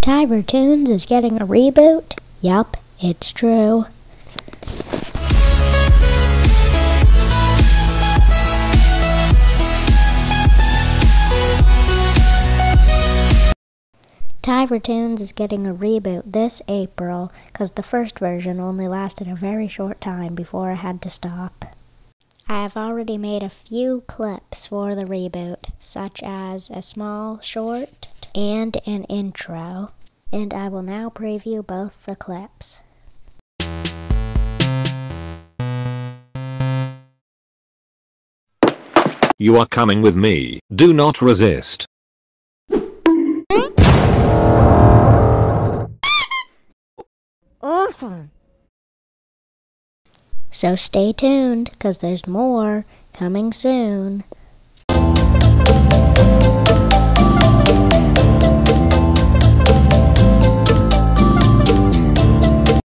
Tyver Toons is getting a reboot? Yup, it's true. Tyver Toons is getting a reboot this April, cause the first version only lasted a very short time before I had to stop. I have already made a few clips for the reboot, such as a small short and an intro, and I will now preview both the clips. You are coming with me. Do not resist. So stay tuned, cause there's more coming soon.